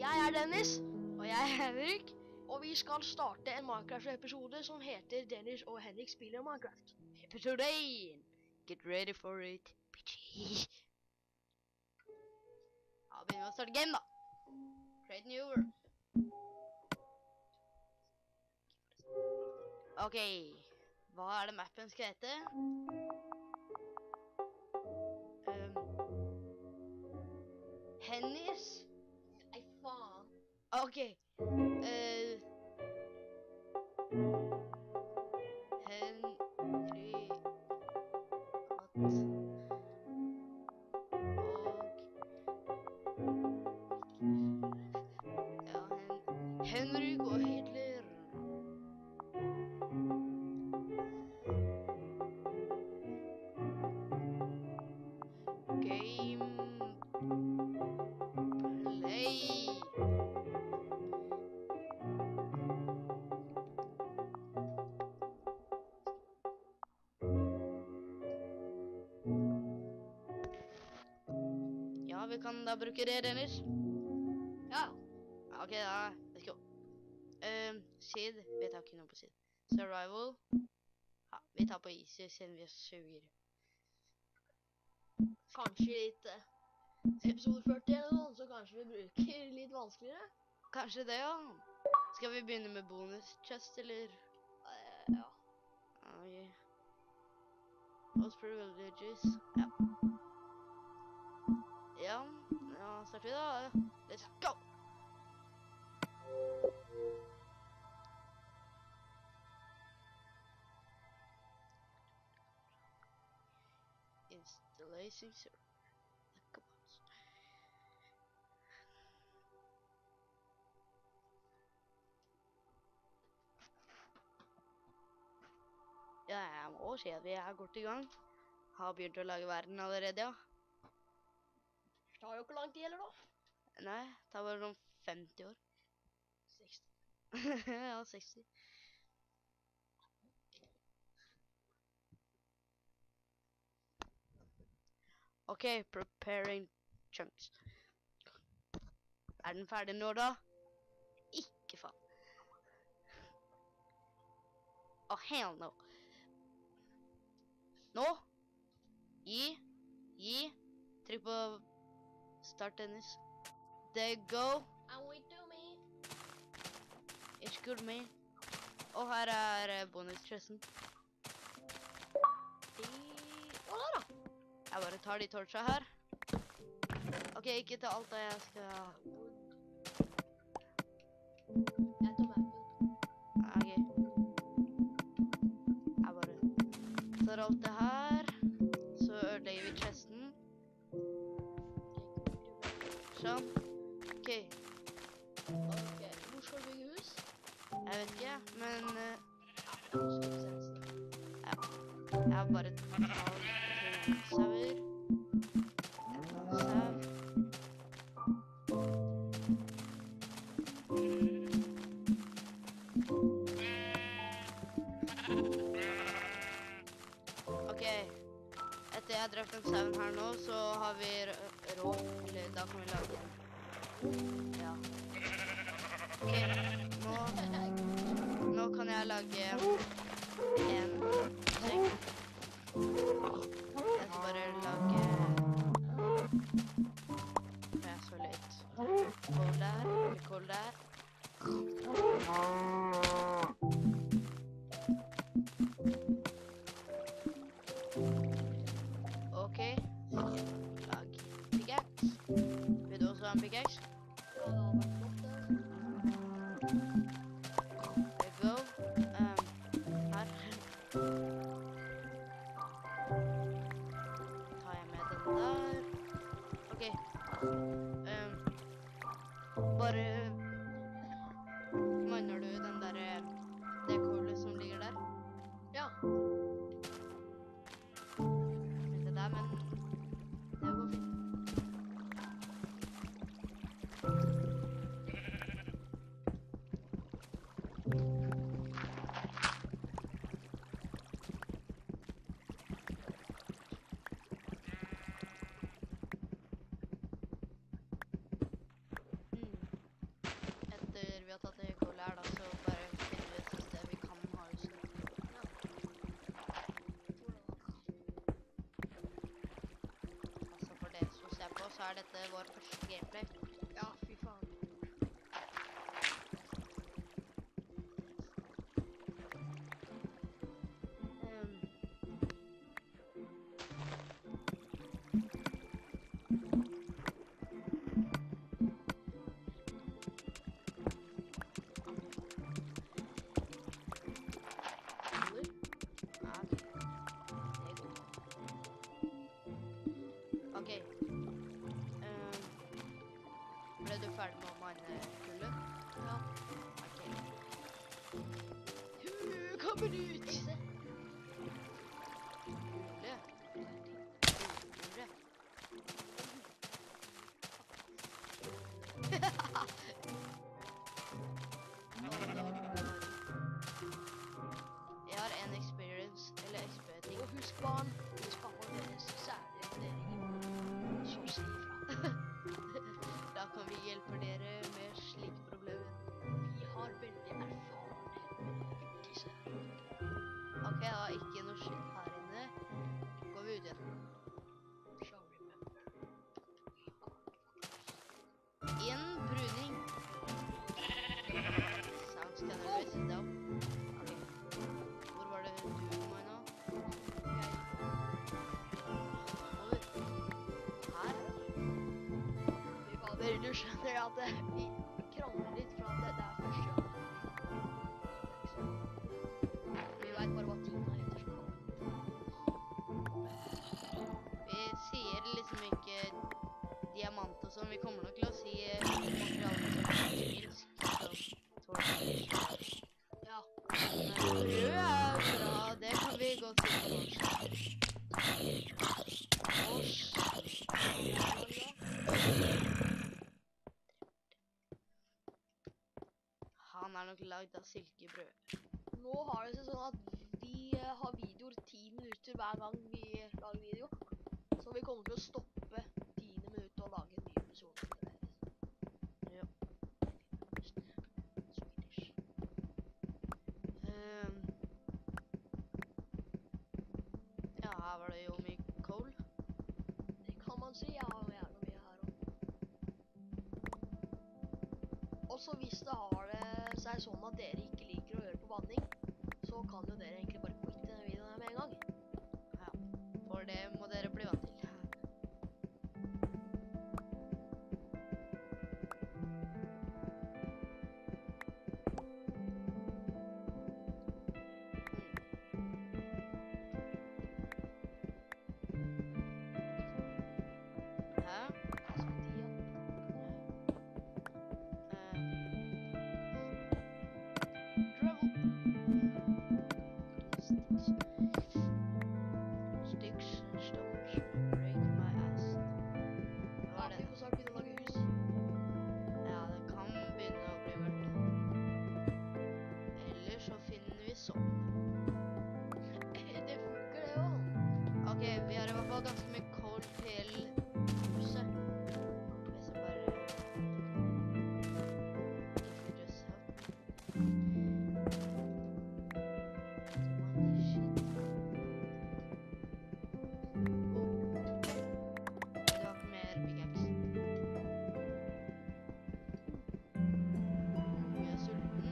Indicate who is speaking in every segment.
Speaker 1: Jeg er Dennis. Og jeg er Henrik. Og vi skal starte en Minecraft-episode som heter Dennis og Henrik spiller Minecraft. Episode 1. Get ready for it, bitchy. Ja, begynner vi å starte game da. Create new world. Ok, hva er det mappen skal hete? Hennis? Nei, faen. Ok. Henry Henrik og Hitler. Game play. Ja, vi kan da bruke det, Dennis. Ja. Ok, da. Let's go. Seed. Vi tar ikke noe på seed. Survival. Ja, vi tar på easy siden vi suger. Kanskje litt episode 40 eller noe, så kanskje vi bruker litt vanskeligere. Kanskje det, ja. Skal vi begynne med bonus chest, eller? Ja. Ok. Most privileges. Ja. Ja, starter vi da. Let's go! Installation server. Ja, jeg må si at vi er godt i gang. Har begynt å lage verden allerede, ja. Det tar jo ikke lang tid, eller da? Nei, det tar bare noen 50 år. 60. Ja, 60. Ok, preparing chunks. Er den ferdig nå da? Ikke faen. Oh, hell no. Nå. Trykk på start, Dennis. There you go. And wait to me. It's good, man. Og her er bonus-chesten. Hva da da? Jeg bare tar de torcha her. Ok, ikke til alt det jeg skal... Jeg tar mappen. Ok. Jeg bare tar alt det her. Så ødelegger vi chesten. Sånn. Ok. Ok, hvor skal du bygge hus? Jeg vet ikke, men... Ja. Jeg har bare talt sauer. En sau. Ok. Etter jeg har drept den sauen her nå, så har vi råd. Eller da kan vi lage en. Ja. Ok, nå kan jeg lage en seng. Jeg skal bare lage... Det er så litt. Kål der, kål der. Ok, lag pickaxe. Vil du også ha en pickaxe? Ja, det har vært godt det. There you go. Her. Tar jeg med den der. Ok. Bare miner du den der det kålet som ligger der? Ja. Ikke der, men det går fint. er dette vår første gameplay.
Speaker 2: Ja, fy faen.
Speaker 1: Ok. Ble du ferdig med å mine kullet?
Speaker 2: Ja.
Speaker 1: Ok.
Speaker 2: Kommer ut! Se.
Speaker 1: Kulle. Kulle. Jeg har en experience, eller XP-ting.
Speaker 2: Og husk barn, husk pappa deres særlig dere så si ifra.
Speaker 1: Da kan vi hjelpe dere med slike problemer.
Speaker 2: Vi har veldig erfaring med disse.
Speaker 1: Ok, jeg har ikke noe shit her inne. Går vi ut igjen.
Speaker 2: Shall remember.
Speaker 1: En bruning. Sounds kind of racist though. Ok. Hvor var det du var nå? Over. Her?
Speaker 2: Du skjønner at vi krangler litt for at det er første gang. Vi vet bare hva tingene heter som kommer.
Speaker 1: Vi sier liksom ikke diamant og sånn. Vi kommer nok til å si materialer som minsk.
Speaker 2: Ja.
Speaker 1: Men brød er bra. Det kan vi godt si på norsk. Han er nok lagd av silkebrød.
Speaker 2: Nå har det seg sånn at vi har videoer 10 minutter hver gang vi lager video. Så vi kommer til å stoppe 10. minutt og lage en ny episode.
Speaker 1: Ja. Ja, her var det jo mye coal.
Speaker 2: Det kan man si, ja, og gjerne mye her også. Også hvis det har det seg sånn at dere ikke liker å høre på banning, så kan jo dere egentlig bare quitte denne videoen her med en gang.
Speaker 1: Ja, for det må dere bli vant til. Hæ? Sticks and stones break my ass. Hva
Speaker 2: Ja,
Speaker 1: var
Speaker 2: vi
Speaker 1: det?
Speaker 2: må snart begynne å lage hus.
Speaker 1: Ja, det kan begynne å bli mørkt. Eller så finner vi sånn.
Speaker 2: Det funker det jo.
Speaker 1: Ok, vi har i hvert fall ganske mye coal til huset. Hvis jeg bare... If you just help me. Shit. Du har ikke mer pickaxe. Jeg er sulten.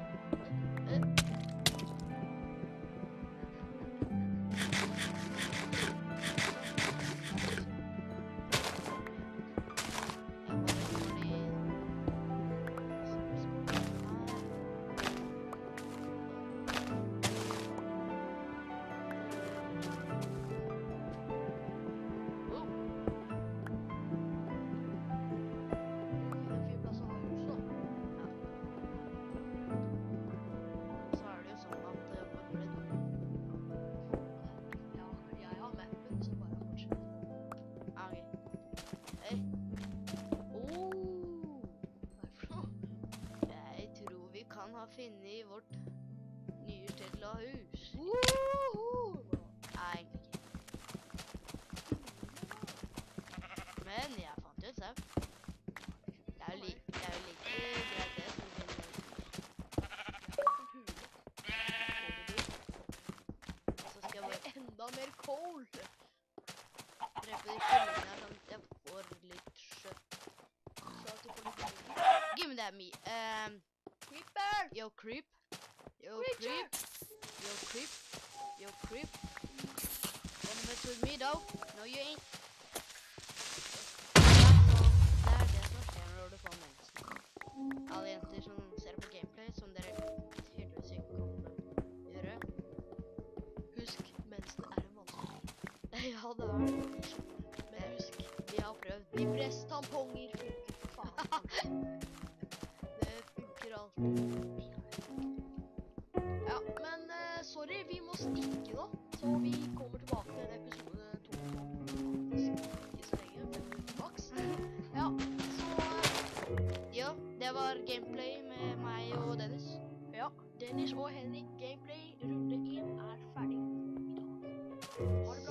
Speaker 1: Finne i vårt nyutstedla hus. Nei, egentlig ikke. Men jeg fant jo sau. Det er jo like greit det som å finne og så skal jeg bare
Speaker 2: enda mer coal.
Speaker 1: drepe de kyllingene her, sånn at jeg får litt er me.
Speaker 2: Creeper!
Speaker 1: Yo, creep. Yo,
Speaker 2: Creature!
Speaker 1: creep. Yo, creep. Yo, creep. Wanna mess with me, though? No, you ain't. Det er det som skjer når du får mennesker. Alle jenter som ser på gameplay, som dere tydeligvis ikke kommer til å gjøre.
Speaker 2: Husk, mensen er en vanskelig.
Speaker 1: Ja, det er det.
Speaker 2: Men husk,
Speaker 1: Vi har prøvd.
Speaker 2: Vibress-tamponger funker for faen.
Speaker 1: Det funker alltid.
Speaker 2: Ja, men sorry, vi må stikke nå. Så vi kommer tilbake til episode 2 om ikke så lenge, 5 minutter maks. Ja, så
Speaker 1: Ja, det var gameplay med meg og Dennis.
Speaker 2: ja, Dennis og Henrik gameplay runde 1 er ferdig for i dag. Ha det bra.